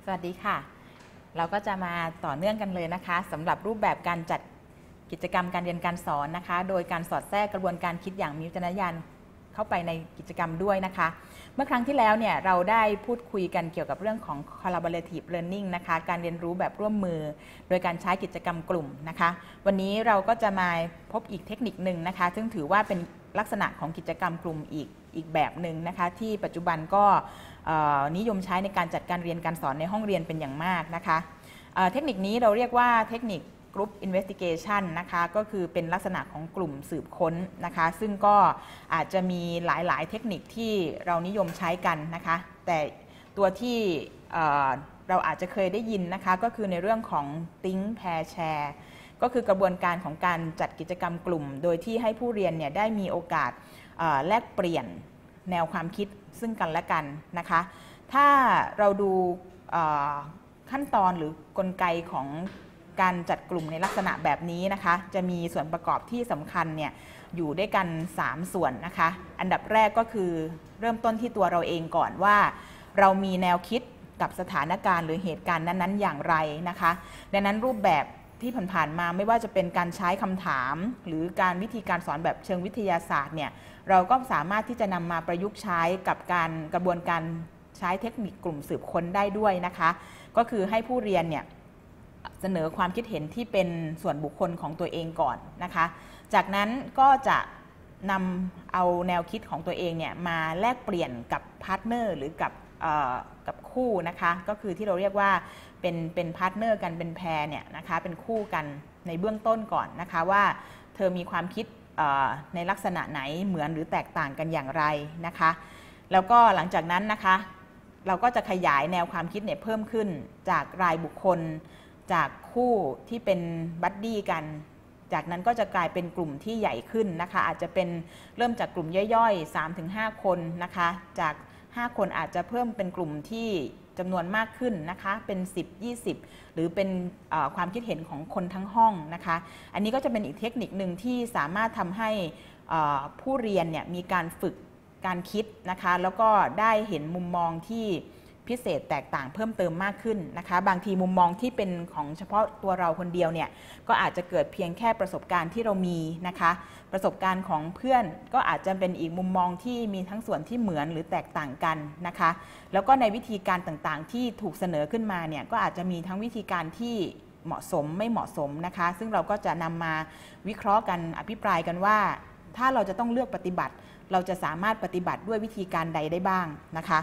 สวัสดีค่ะเราก็จะมาต่อเนื่องกันเลยนะคะสำหรับรูปแบบการจัดกิจกรรมการเรียนการสอนนะคะโดยการสอดแทรกกระบวนการคิดอย่างมีวิจารณญาณเข้าไปในกิจกรรมด้วยนะคะเมื่อครั้งที่แล้วเนี่ยเราได้พูดคุยกันเกี่ยวกับเรื่องของ collaborative learning นะคะการเรียนรู้แบบร่วมมือโดยการใช้กิจกรรมกลุ่มนะคะวันนี้เราก็จะมาพบอีกเทคนิคหนึ่งนะคะซึ่งถือว่าเป็นลักษณะของกิจกรรมกลุ่มอีกแบบหนึ่งนะคะที่ปัจจุบันก็นิยมใช้ในการจัดการเรียนการสอนในห้องเรียนเป็นอย่างมากนะคะเทคนิคนี้เราเรียกว่าเทคนิค Group Investigation นะคะก็คือเป็นลักษณะของกลุ่มสืบค้นนะคะซึ่งก็อาจจะมีหลายๆเทคนิคที่เรานิยมใช้กันนะคะแต่ตัวที่เราอาจจะเคยได้ยินนะคะก็คือในเรื่องของ Think Pair Share ก็คือกระบวนการของการจัดกิจกรรมกลุ่มโดยที่ให้ผู้เรียนเนี่ยได้มีโอกาสแลกเปลี่ยนแนวความคิดซึ่งกันและกันนะคะถ้าเราดูขั้นตอนหรือกลไกของการจัดกลุ่มในลักษณะแบบนี้นะคะจะมีส่วนประกอบที่สำคัญเนี่ยอยู่ด้วยกัน3ส่วนนะคะอันดับแรกก็คือเริ่มต้นที่ตัวเราเองก่อนว่าเรามีแนวคิดกับสถานการณ์หรือเหตุการณ์นั้นๆอย่างไรนะคะดังนั้นรูปแบบที่ผ่านๆมาไม่ว่าจะเป็นการใช้คำถามหรือการวิธีการสอนแบบเชิงวิทยาศาสตร์เนี่ยเราก็สามารถที่จะนำมาประยุกต์ใช้กับกระบวนการใช้เทคนิคกลุ่มสืบค้นได้ด้วยนะคะก็คือให้ผู้เรียนเนี่ยเสนอความคิดเห็นที่เป็นส่วนบุคคลของตัวเองก่อนนะคะจากนั้นก็จะนำเอาแนวคิดของตัวเองเนี่ยมาแลกเปลี่ยนกับพาร์ทเนอร์หรือกับคู่นะคะก็คือที่เราเรียกว่าเป็นพาร์ทเนอร์กันเป็นแพร์เนี่ยนะคะเป็นคู่กันในเบื้องต้นก่อนนะคะว่าเธอมีความคิดในลักษณะไหนเหมือนหรือแตกต่างกันอย่างไรนะคะแล้วก็หลังจากนั้นนะคะเราก็จะขยายแนวความคิดเนี่ยเพิ่มขึ้นจากรายบุคคลจากคู่ที่เป็นบัดดี้กันจากนั้นก็จะกลายเป็นกลุ่มที่ใหญ่ขึ้นนะคะอาจจะเป็นเริ่มจากกลุ่มย่อยๆ 3-5 คนนะคะจาก5 คนอาจจะเพิ่มเป็นกลุ่มที่จำนวนมากขึ้นนะคะเป็น10-20หรือเป็นความคิดเห็นของคนทั้งห้องนะคะอันนี้ก็จะเป็นอีกเทคนิคหนึ่งที่สามารถทำให้ผู้เรียนเนี่ยมีการฝึกการคิดนะคะแล้วก็ได้เห็นมุมมองที่พิเศษแตกต่างเพิ่มเติมมากขึ้นนะคะบางทีมุมมองที่เป็นของเฉพาะตัวเราคนเดียวเนี่ยก็อาจจะเกิดเพียงแค่ประสบการณ์ที่เรามีนะคะประสบการณ์ของเพื่อนก็อาจจะเป็นอีกมุมมองที่มีทั้งส่วนที่เหมือนหรือแตกต่างกันนะคะแล้วก็ในวิธีการต่างๆที่ถูกเสนอขึ้นมาเนี่ยก็อาจจะมีทั้งวิธีการที่เหมาะสมไม่เหมาะสมนะคะซึ่งเราก็จะนำมาวิเคราะห์กันอภิปรายกันว่าถ้าเราจะต้องเลือกปฏิบัติเราจะสามารถปฏิบัติด้วยวิธีการใดได้บ้างนะคะ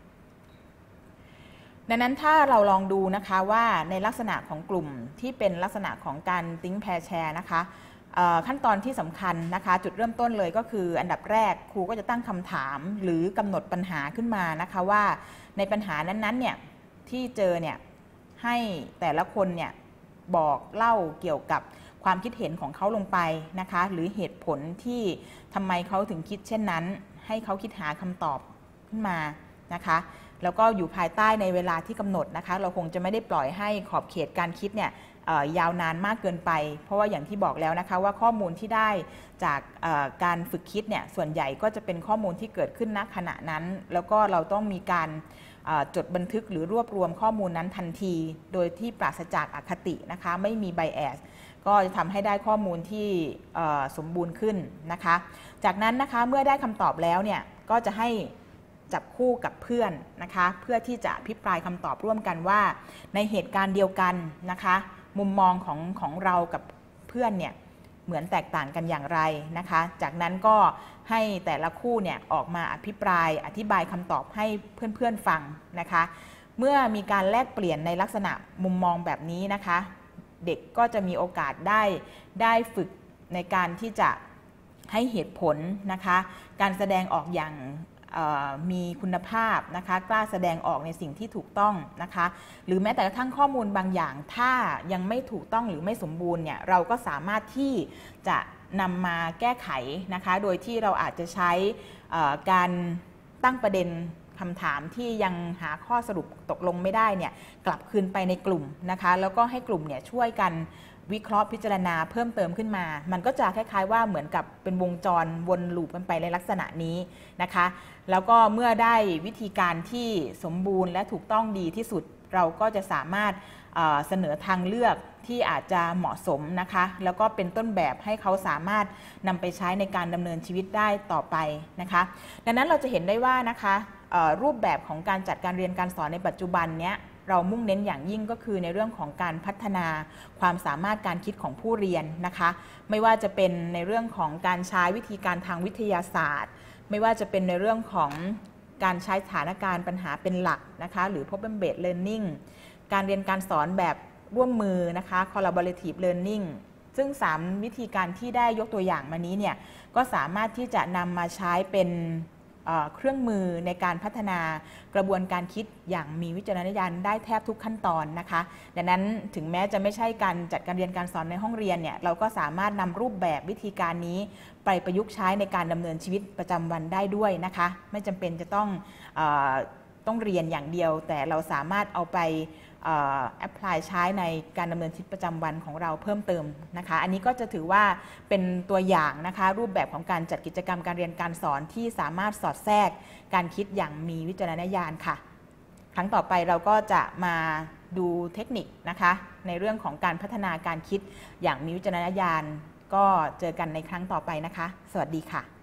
ดังนั้นถ้าเราลองดูนะคะว่าในลักษณะของกลุ่มที่เป็นลักษณะของการ Think Pair Share นะคะขั้นตอนที่สำคัญนะคะจุดเริ่มต้นเลยก็คืออันดับแรกครูก็จะตั้งคำถามหรือกำหนดปัญหาขึ้นมานะคะว่าในปัญหานั้นๆเนี่ยที่เจอเนี่ยให้แต่ละคนเนี่ยบอกเล่าเกี่ยวกับความคิดเห็นของเขาลงไปนะคะหรือเหตุผลที่ทำไมเขาถึงคิดเช่นนั้นให้เขาคิดหาคำตอบขึ้นมานะคะแล้วก็อยู่ภายใต้ในเวลาที่กำหนดนะคะเราคงจะไม่ได้ปล่อยให้ขอบเขตการคิดเนี่ยยาวนานมากเกินไปเพราะว่าอย่างที่บอกแล้วนะคะว่าข้อมูลที่ได้จากการฝึกคิดเนี่ยส่วนใหญ่ก็จะเป็นข้อมูลที่เกิดขึ้นณขณะนั้นแล้วก็เราต้องมีการจดบันทึกหรือรวบรวมข้อมูลนั้นทันทีโดยที่ปราศจากอคตินะคะไม่มีไบแอสก็จะทำให้ได้ข้อมูลที่สมบูรณ์ขึ้นนะคะจากนั้นนะคะเมื่อได้คำตอบแล้วเนี่ยก็จะให้จับคู่กับเพื่อนนะคะเพื่อที่จะอภิปรายคำตอบร่วมกันว่าในเหตุการณ์เดียวกันนะคะมุมมองของเรากับเพื่อนเนี่ยเหมือนแตกต่างกันอย่างไรนะคะจากนั้นก็ให้แต่ละคู่เนี่ยออกมาอภิปรายอธิบายคำตอบให้เพื่อนๆฟังนะคะเมื่อมีการแลกเปลี่ยนในลักษณะมุมมองแบบนี้นะคะเด็กก็จะมีโอกาสได้ฝึกในการที่จะให้เหตุผลนะคะการแสดงออกอย่างมีคุณภาพนะคะกล้าแสดงออกในสิ่งที่ถูกต้องนะคะหรือแม้แต่กระทั่งข้อมูลบางอย่างถ้ายังไม่ถูกต้องหรือไม่สมบูรณ์เนี่ยเราก็สามารถที่จะนำมาแก้ไขนะคะโดยที่เราอาจจะใช้การตั้งประเด็นคำถามที่ยังหาข้อสรุปตกลงไม่ได้เนี่ยกลับคืนไปในกลุ่มนะคะแล้วก็ให้กลุ่มเนี่ยช่วยกันวิเคราะห์พิจารณาเพิ่มเติมขึ้นมามันก็จะคล้ายๆว่าเหมือนกับเป็นวงจรวนลูปกันไปในลักษณะนี้นะคะแล้วก็เมื่อได้วิธีการที่สมบูรณ์และถูกต้องดีที่สุดเราก็จะสามารถเสนอทางเลือกที่อาจจะเหมาะสมนะคะแล้วก็เป็นต้นแบบให้เขาสามารถนำไปใช้ในการดำเนินชีวิตได้ต่อไปนะคะดังนั้นเราจะเห็นได้ว่านะคะรูปแบบของการจัดการเรียนการสอนในปัจจุบันเนี้ยเรามุ่งเน้นอย่างยิ่งก็คือในเรื่องของการพัฒนาความสามารถการคิดของผู้เรียนนะคะไม่ว่าจะเป็นในเรื่องของการใช้วิธีการทางวิทยาศาสตร์ไม่ว่าจะเป็นในเรื่องของการใช้สถานการณ์ปัญหาเป็นหลักนะคะหรือ problem based learning การเรียนการสอนแบบร่วมมือนะคะ collaborative learning ซึ่ง3วิธีการที่ได้ยกตัวอย่างมานี้เนี่ยก็สามารถที่จะนำมาใช้เป็นเครื่องมือในการพัฒนากระบวนการคิดอย่างมีวิจารณญาณได้แทบทุกขั้นตอนนะคะดังนั้นถึงแม้จะไม่ใช่การจัดการเรียนการสอนในห้องเรียนเนี่ยเราก็สามารถนำรูปแบบวิธีการนี้ไปประยุกต์ใช้ในการดำเนินชีวิตประจำวันได้ด้วยนะคะไม่จำเป็นจะต้องเรียนอย่างเดียวแต่เราสามารถเอาไปแอพพลายใช้ในการดำเนินชีวิตประจำวันของเราเพิ่มเติมนะคะอันนี้ก็จะถือว่าเป็นตัวอย่างนะคะรูปแบบของการจัดกิจกรรมการเรียนการสอนที่สามารถสอดแทรกการคิดอย่างมีวิจารณญาณค่ะครั้งต่อไปเราก็จะมาดูเทคนิคนะคะในเรื่องของการพัฒนาการคิดอย่างมีวิจารณญาณก็เจอกันในครั้งต่อไปนะคะสวัสดีค่ะ